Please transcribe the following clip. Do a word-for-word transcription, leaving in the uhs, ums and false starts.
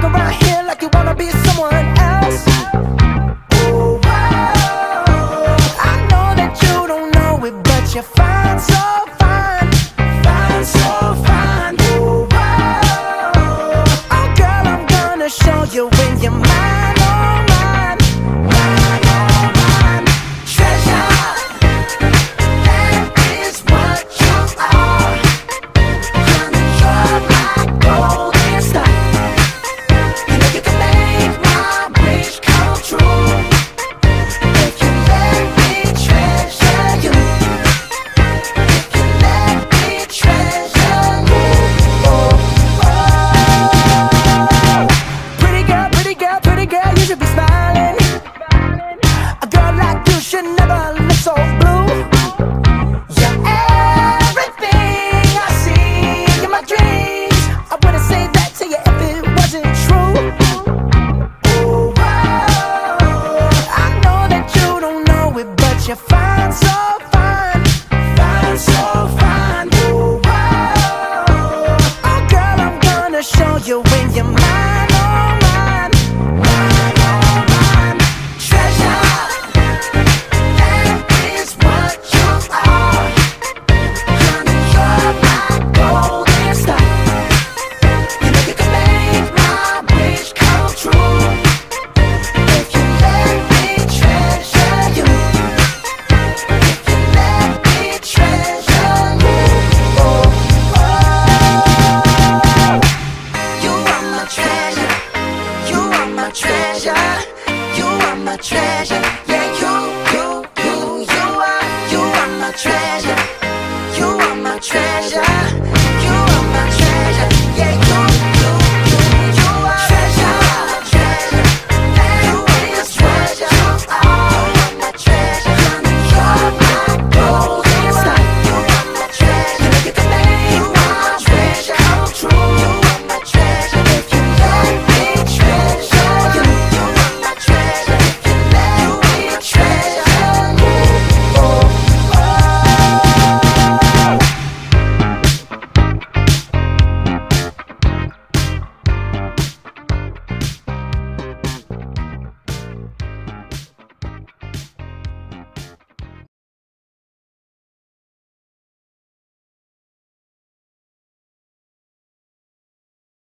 around here like you wanna be someone else. Ooh, whoa. I know that you don't know it, but you're fine, so fine, fine, so fine. Ooh, whoa. Oh girl, I'm gonna show you when you're mine, oh mine, mine, oh mine. Treasure, that is what you are. Honey, you're my golden star. You know you can make my wish come true if you let me treasure you. If you let me treasure you. Oh, oh. Pretty girl, pretty girl, pretty girl, you should be smiling. A girl like you should never look so blue. You're everything I see in my dreams. I wouldn't say that to you if it wasn't true. Ooh, whoa. I know that you don't know it, but you're fine, so fine, fine, so fine. Ooh, whoa. Oh girl, I'm gonna show you when you're mine, oh mine, mine, oh mine. Treasure, that is what you are. Honey, you're my golden star. You know you can make my wish come true if you let me treasure you. If you let me treasure you. Oh, oh. You are my treasure. You are my treasure. You are my treasure.